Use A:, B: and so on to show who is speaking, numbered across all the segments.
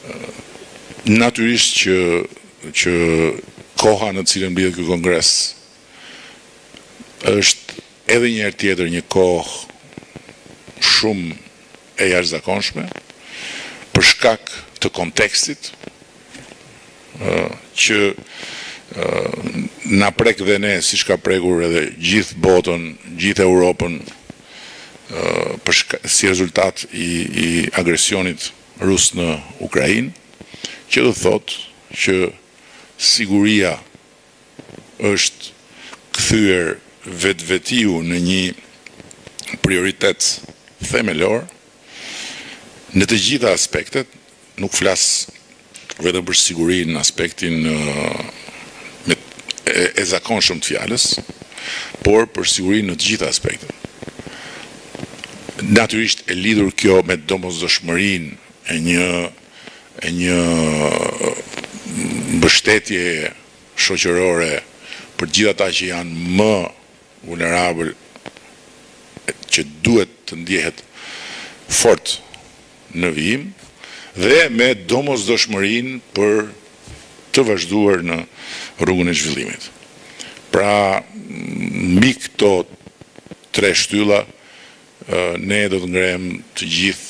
A: Natyrisht që koha në cilën mbledhet ky kongres është edhe një herë tjetër një kohë shumë e jashtëzakonshme për shkak të kontekstit që na prek dhe ne, siç ka prekur edhe gjithë botën, gjithë Europën, si rezultat i agresionit rus në Ukrainë, që do thotë që siguria është kthyer vetvetiu në një prioritet themelor në të gjitha aspektet, nuk flas vetëm për sigurinë në aspektin e zakonshëm të fjalës, por për sigurinë në të gjitha aspektet. Natyrisht e lidhur kjo me domosdoshmërinë e një mbështetje shoqërore për gjithë ata që janë më vulnerabël, që duhet të ndjehet fort në vijim, dhe me domosdoshmërinë për të vazhduar në rrugën e zhvillimit. Pra, mbi këto tre shtylla, ne do të ngrem të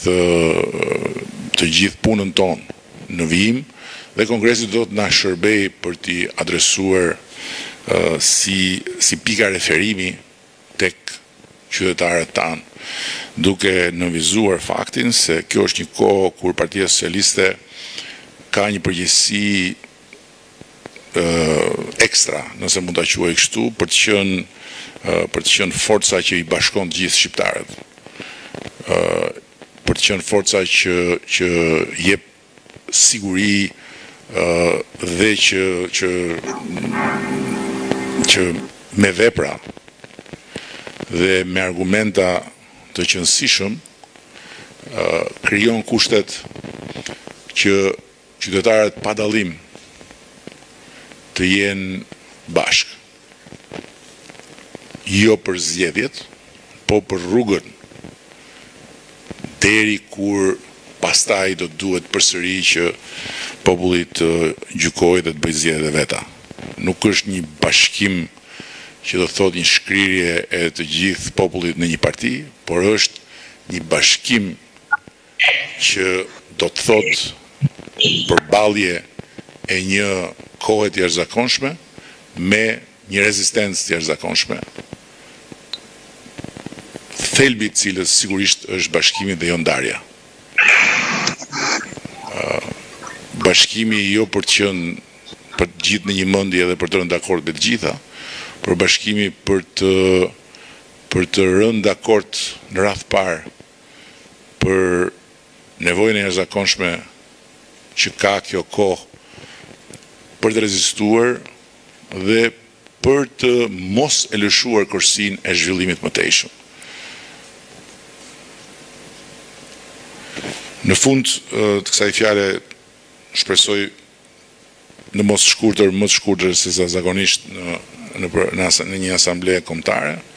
A: gjithë punën tonë në vijim, dhe kongresi do të na shërbej për t'i adresuar si pika referimi tek qytetarët tanë, duke nënvizuar faktin se kjo është një kohë kur Partia Socialiste ka një përgjegjësi ekstra, nëse mund ta quaj kështu, për të qenë forca që i bashkon të gjithë shqiptarët, për të qenë forca që jep siguri dhe që me vepra dhe me argumenta të qëndësishëm krijon kushtet që qytetarët pa dallim të jenë bashkë. Jo për zgjedhjet, po për rrugën, deri kur pastaj do duhet përsëri që populli të gjykojë dhe të bëjë zgjedhjet e veta. Nuk është një bashkim që do thotë një shkrirje e të gjithë popullit në një parti, por është një bashkim që do të thotë përballje e një kohe të jashtëzakonshme me një rezistencë të jashtëzakonshme, thelbi i cilës sigurisht është bashkimi dhe jo ndarja. Bashkimi jo për të gjithë në një mendje dhe për të rënë dakord me të gjitha, por bashkimi për të rënë dakord në radhë parë për nevojën e jashtëzakonshme që ka kjo kohë për të rezistuar dhe për të mos e lëshuar kursin e zhvillimit mëtejshëm. Në fund të kësaj fjale shpresoj në mos shkurtër, më të shkurtër se sa zakonisht në një asambleje kombëtare,